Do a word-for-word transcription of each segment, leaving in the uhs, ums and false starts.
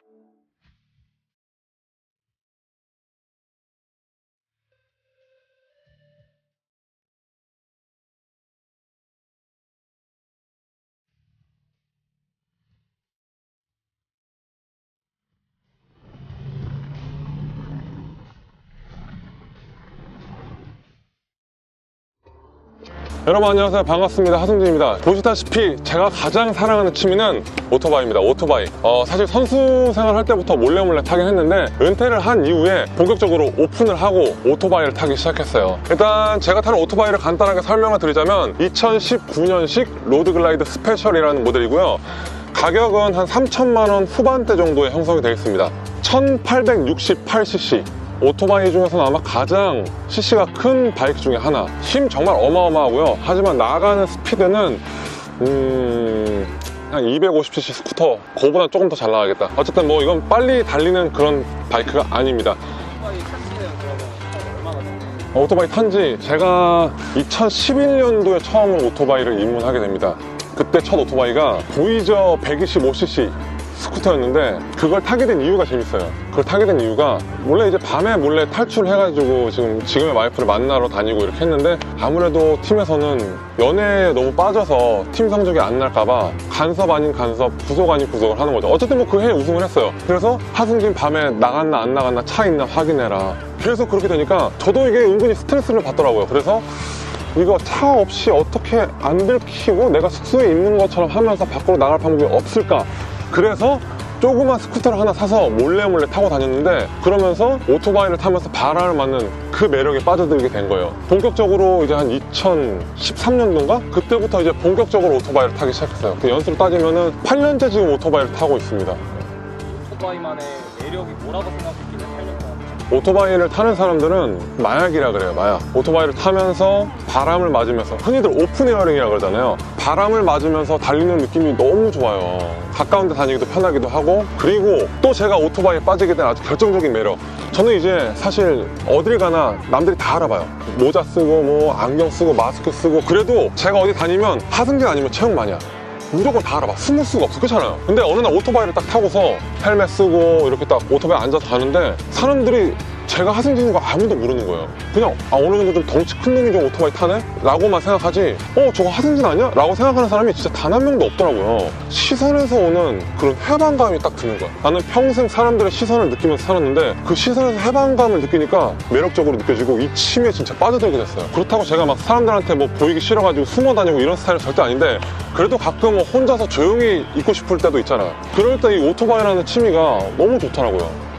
여러분 안녕하세요, 반갑습니다. 하승진입니다. 보시다시피 제가 가장 사랑하는 취미는 오토바이입니다. 오토바이. 어, 사실 선수 생활할 때부터 몰래 몰래 타긴 했는데 은퇴를 한 이후에 본격적으로 오픈을 하고 오토바이를 타기 시작했어요. 일단 제가 타는 오토바이를 간단하게 설명을 드리자면 이천십구 년식 로드글라이드 스페셜이라는 모델이고요. 가격은 한 삼천만 원 후반대 정도에 형성이 되어 있습니다. 천팔백육십팔 씨씨. 오토바이 중에서는 아마 가장 씨씨가 큰 바이크 중에 하나. 힘 정말 어마어마하고요. 하지만 나가는 스피드는 음... 한 이백오십 씨씨 스쿠터, 그거보다 조금 더 잘 나가겠다. 어쨌든 뭐 이건 빨리 달리는 그런 바이크가 아닙니다. 오토바이 탄지는 그러면 얼마나 됐나요? 오토바이 탄지 제가 이천십일 년도에 처음으로 오토바이를 입문하게 됩니다. 그때 첫 오토바이가 보이저 백이십오 씨씨 스쿠터였는데 그걸 타게 된 이유가 재밌어요. 그걸 타게 된 이유가 원래 이제 밤에 몰래 탈출해가지고 지금 지금의 와이프를 만나러 다니고 이렇게 했는데 아무래도 팀에서는 연애에 너무 빠져서 팀 성적이 안 날까봐 간섭 아닌 간섭, 구속 아닌 구속을 하는 거죠. 어쨌든 뭐 그 해에 우승을 했어요. 그래서 하승진 밤에 나갔나 안 나갔나 차 있나 확인해라. 계속 그렇게 되니까 저도 이게 은근히 스트레스를 받더라고요. 그래서 이거 차 없이 어떻게 안 들키고 내가 숙소에 있는 것처럼 하면서 밖으로 나갈 방법이 없을까? 그래서 조그만 스쿠터를 하나 사서 몰래 몰래 타고 다녔는데 그러면서 오토바이를 타면서 바람을 맞는 그 매력에 빠져들게 된 거예요. 본격적으로 이제 한 이천십삼 년도인가? 그때부터 이제 본격적으로 오토바이를 타기 시작했어요. 그 연수로 따지면은 팔 년째 지금 오토바이를 타고 있습니다. 오토바이만의 매력이 뭐라고 생각했길래 팔 년 동안? 오토바이를 타는 사람들은 마약이라 그래요. 마약. 오토바이를 타면서 바람을 맞으면서, 흔히들 오픈에어링이라 그러잖아요. 바람을 맞으면서 달리는 느낌이 너무 좋아요. 가까운 데 다니기도 편하기도 하고, 그리고 또 제가 오토바이에 빠지게 된 아주 결정적인 매력, 저는 이제 사실 어딜 가나 남들이 다 알아봐요. 모자 쓰고 뭐 안경 쓰고 마스크 쓰고. 그래도 제가 어디 다니면 하승진 아니면 채용마냐, 무조건 다 알아봐. 숨을 수가 없어. 그렇잖아요. 근데 어느 날 오토바이를 딱 타고서 헬멧 쓰고 이렇게 딱 오토바이에 앉아서 가는데 사람들이 제가 하승진인 거 아무도 모르는 거예요. 그냥 아 어느 정도 좀 덩치 큰 놈이 좀 오토바이 타네? 라고만 생각하지 어 저거 하승진 아니야? 라고 생각하는 사람이 진짜 단 한 명도 없더라고요. 시선에서 오는 그런 해방감이 딱 드는 거야. 나는 평생 사람들의 시선을 느끼면서 살았는데 그 시선에서 해방감을 느끼니까 매력적으로 느껴지고 이 취미에 진짜 빠져들게 됐어요. 그렇다고 제가 막 사람들한테 뭐 보이기 싫어가지고 숨어 다니고 이런 스타일은 절대 아닌데 그래도 가끔 뭐 혼자서 조용히 있고 싶을 때도 있잖아. 그럴 때 이 오토바이라는 취미가 너무 좋더라고요.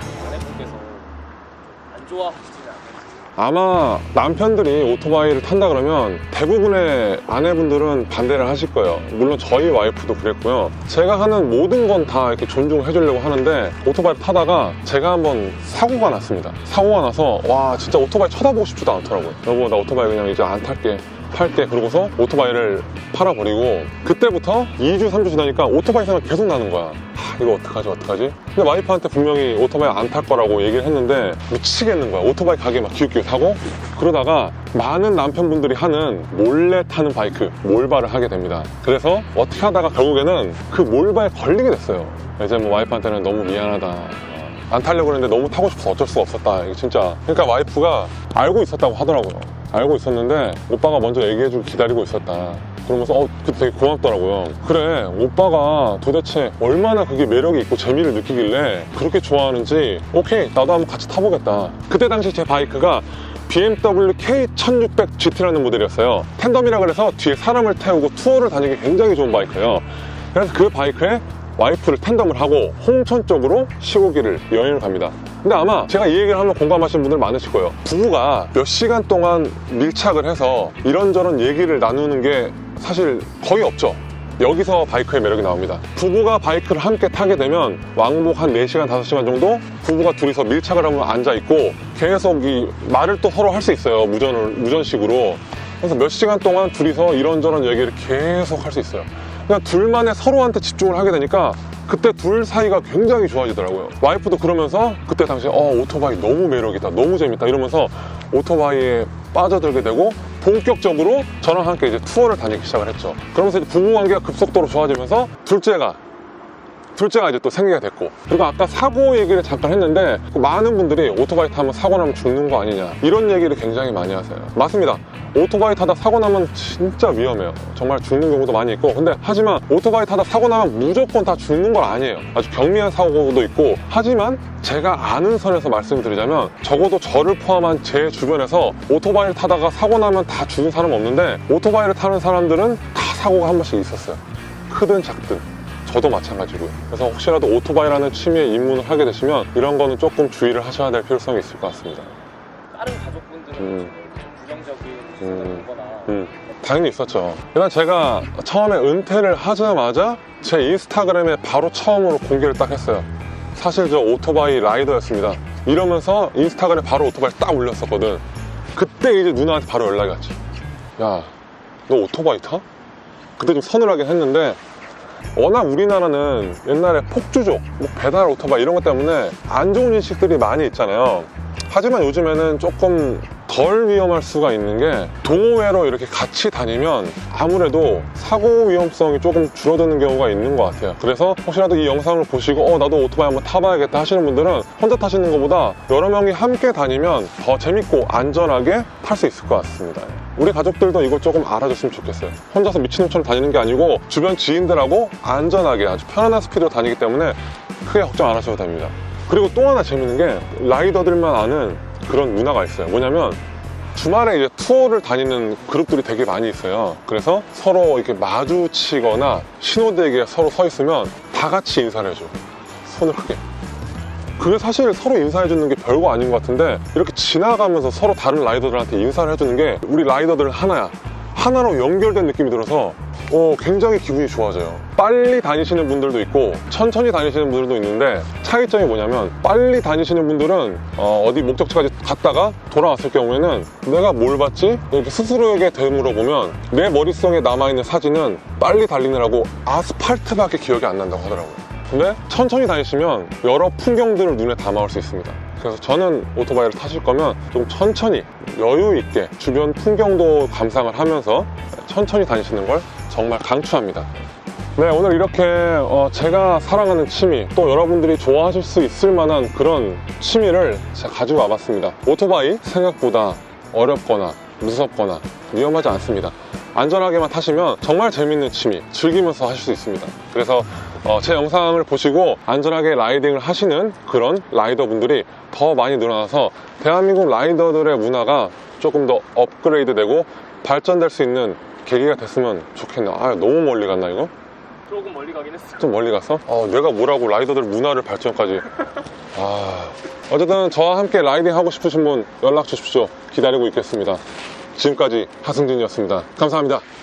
좋아하시지 않아요? 아마 남편들이 오토바이를 탄다 그러면 대부분의 아내분들은 반대를 하실 거예요. 물론 저희 와이프도 그랬고요. 제가 하는 모든 건 다 이렇게 존중해 주려고 하는데 오토바이를 타다가 제가 한번 사고가 났습니다. 사고가 나서 와 진짜 오토바이 쳐다보고 싶지도 않더라고요. 여보 나 오토바이 그냥 이제 안 탈게, 팔게. 그러고서 오토바이를 팔아버리고 그때부터 이 주 삼 주 지나니까 오토바이 생각 계속 나는 거야. 하, 이거 어떡하지 어떡하지? 근데 와이프한테 분명히 오토바이 안 탈 거라고 얘기를 했는데 미치겠는 거야. 오토바이 가게 막 기웃기웃하고. 그러다가 많은 남편분들이 하는 몰래 타는 바이크, 몰바를 하게 됩니다. 그래서 어떻게 하다가 결국에는 그 몰바에 걸리게 됐어요. 이제 뭐 와이프한테는 너무 미안하다, 안 타려고 했는데 너무 타고 싶어서 어쩔 수가 없었다, 이게 진짜. 그러니까 와이프가 알고 있었다고 하더라고요. 알고 있었는데 오빠가 먼저 얘기해주고 기다리고 있었다. 그러면서 어, 되게 고맙더라고요. 그래, 오빠가 도대체 얼마나 그게 매력이 있고 재미를 느끼길래 그렇게 좋아하는지 오케이 나도 한번 같이 타보겠다. 그때 당시 제 바이크가 비엠더블유 케이 천육백 지티라는 모델이었어요. 텐덤이라 그래서 뒤에 사람을 태우고 투어를 다니기 굉장히 좋은 바이크예요. 그래서 그 바이크에 와이프를 텐덤을 하고 홍천 쪽으로 십오 기를 여행을 갑니다. 근데 아마 제가 이 얘기를 하면 공감하시는 분들 많으실 거예요. 부부가 몇 시간 동안 밀착을 해서 이런저런 얘기를 나누는 게 사실 거의 없죠. 여기서 바이크의 매력이 나옵니다. 부부가 바이크를 함께 타게 되면 왕복 한 네 시간, 다섯 시간 정도 부부가 둘이서 밀착을 하면 앉아있고 계속 이 말을 또 서로 할 수 있어요. 무전을, 무전식으로. 그래서 몇 시간 동안 둘이서 이런저런 얘기를 계속 할 수 있어요. 그냥 둘만의 서로한테 집중을 하게 되니까 그때 둘 사이가 굉장히 좋아지더라고요. 와이프도 그러면서 그때 당시에 어 오토바이 너무 매력이다, 너무 재밌다 이러면서 오토바이에 빠져들게 되고 본격적으로 저랑 함께 이제 투어를 다니기 시작을 했죠. 그러면서 이제 부부관계가 급속도로 좋아지면서 둘째가 둘째가 이제 또 생기게 됐고, 그리고 아까 사고 얘기를 잠깐 했는데 많은 분들이 오토바이 타면 사고 나면 죽는 거 아니냐 이런 얘기를 굉장히 많이 하세요. 맞습니다. 오토바이 타다 사고 나면 진짜 위험해요. 정말 죽는 경우도 많이 있고, 근데 하지만 오토바이 타다 사고 나면 무조건 다 죽는 건 아니에요. 아주 경미한 사고도 있고, 하지만 제가 아는 선에서 말씀드리자면 적어도 저를 포함한 제 주변에서 오토바이를 타다가 사고 나면 다 죽은 사람은 없는데, 오토바이를 타는 사람들은 다 사고가 한 번씩 있었어요. 크든 작든. 저도 마찬가지고요. 그래서 혹시라도 오토바이라는 취미에 입문을 하게 되시면 이런 거는 조금 주의를 하셔야 될 필요성이 있을 것 같습니다. 다른 가족분들은 음. 좀 부정적인 음. 거나 음. 당연히 있었죠. 일단 제가 처음에 은퇴를 하자마자 제 인스타그램에 바로 처음으로 공개를 딱 했어요. 사실 저 오토바이 라이더였습니다. 이러면서 인스타그램에 바로 오토바이 딱 올렸었거든. 그때 이제 누나한테 바로 연락이 왔지. 야, 너 오토바이 타? 그때 좀 서늘하긴 했는데, 워낙 우리나라는 옛날에 폭주족, 뭐 배달 오토바이 이런 것 때문에 안 좋은 인식들이 많이 있잖아요. 하지만 요즘에는 조금 덜 위험할 수가 있는 게, 동호회로 이렇게 같이 다니면 아무래도 사고 위험성이 조금 줄어드는 경우가 있는 것 같아요. 그래서 혹시라도 이 영상을 보시고 어 나도 오토바이 한번 타봐야겠다 하시는 분들은 혼자 타시는 것보다 여러 명이 함께 다니면 더 재밌고 안전하게 탈 수 있을 것 같습니다. 우리 가족들도 이걸 조금 알아줬으면 좋겠어요. 혼자서 미친놈처럼 다니는 게 아니고 주변 지인들하고 안전하게 아주 편안한 스피드로 다니기 때문에 크게 걱정 안 하셔도 됩니다. 그리고 또 하나 재밌는 게, 라이더들만 아는 그런 문화가 있어요. 뭐냐면 주말에 이제 투어를 다니는 그룹들이 되게 많이 있어요. 그래서 서로 이렇게 마주치거나 신호대기에 서로 서 있으면 다 같이 인사를 해줘. 손을 크게. 그게 사실 서로 인사해주는 게 별거 아닌 것 같은데, 이렇게 지나가면서 서로 다른 라이더들한테 인사를 해주는 게 우리 라이더들은 하나야. 하나로 연결된 느낌이 들어서 어, 굉장히 기분이 좋아져요. 빨리 다니시는 분들도 있고 천천히 다니시는 분들도 있는데, 차이점이 뭐냐면 빨리 다니시는 분들은 어, 어디 목적지까지 갔다가 돌아왔을 경우에는 내가 뭘 봤지? 이렇게 스스로에게 되물어보면 내 머릿속에 남아있는 사진은 빨리 달리느라고 아스팔트밖에 기억이 안 난다고 하더라고요. 근데 천천히 다니시면 여러 풍경들을 눈에 담아올 수 있습니다. 그래서 저는 오토바이를 타실 거면 좀 천천히 여유 있게 주변 풍경도 감상을 하면서 천천히 다니시는 걸 정말 강추합니다. 네, 오늘 이렇게 어 제가 사랑하는 취미, 또 여러분들이 좋아하실 수 있을 만한 그런 취미를 제가 가지고 와봤습니다. 오토바이 생각보다 어렵거나 무섭거나 위험하지 않습니다. 안전하게만 타시면 정말 재밌는 취미, 즐기면서 하실 수 있습니다. 그래서 어, 제 영상을 보시고 안전하게 라이딩을 하시는 그런 라이더분들이 더 많이 늘어나서 대한민국 라이더들의 문화가 조금 더 업그레이드 되고 발전될 수 있는 계기가 됐으면 좋겠네요. 아, 너무 멀리 갔나 이거? 조금 멀리 가긴 했어. 좀 멀리 갔어? 어, 내가 뭐라고 라이더들 문화를 발전까지. 아, 어쨌든 저와 함께 라이딩 하고 싶으신 분 연락 주십시오. 기다리고 있겠습니다. 지금까지 하승진이었습니다. 감사합니다.